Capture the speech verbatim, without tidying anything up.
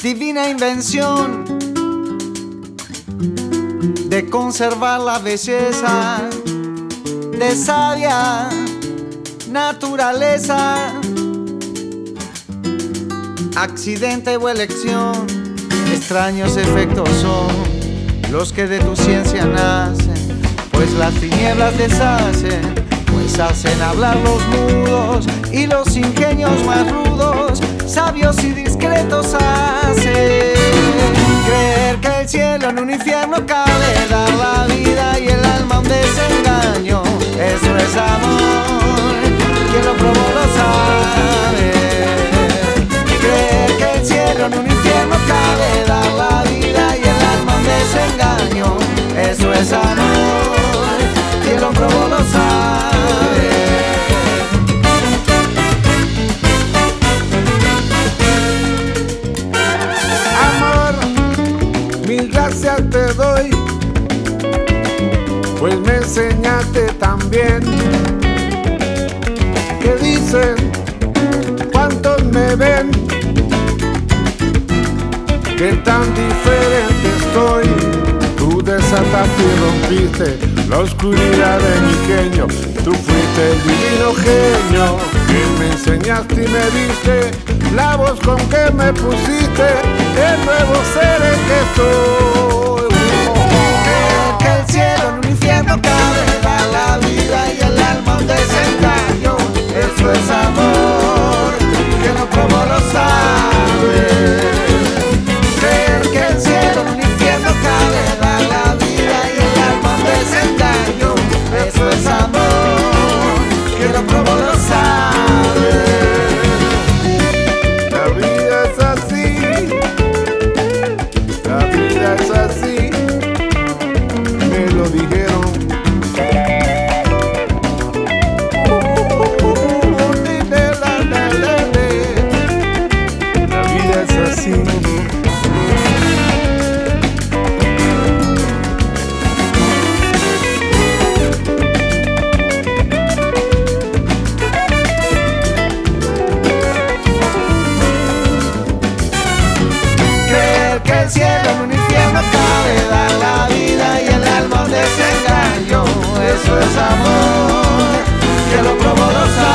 divina invención de conservar la belleza de sabia naturaleza. Accidente o elección, extraños efectos son los que de tu ciencia nacen, pues las tinieblas deshacen, pues hacen hablar los mudos y los ingenios más rudos, sabios y discretos hacen creer que el cielo en un infierno cabe, dar la vida y el alma un desengaño. Eso es amor, quien lo probó lo sabe. Creer que el cielo en un infierno cabe, dar la vida y el alma un desengaño. Eso es amor, quien lo probó lo sabe. Amor, mil gracias te doy, pues me enseñaste también que dicen cuántos me ven, que tan diferente estoy. Tú desataste y rompiste la oscuridad de mi genio. Tú fuiste el divino genio que me enseñaste y me diste la voz con que me pusiste el nuevo ser en que estoy. Creer que el cielo en un infierno cabe, dar la vida y el alma un desengaño. Eso es amor, que no probó lo sabe. Creer que el cielo en un infierno cabe, dar la vida y el alma un desengaño. Eso es amor, que no probó lo sabe. La vida es así, la vida es así, me lo dijeron. La vida es así. Creer que el cielo en un infierno cabe, dar la vida y el alma un desengaño. Eso es amor, que lo probó lo sabe.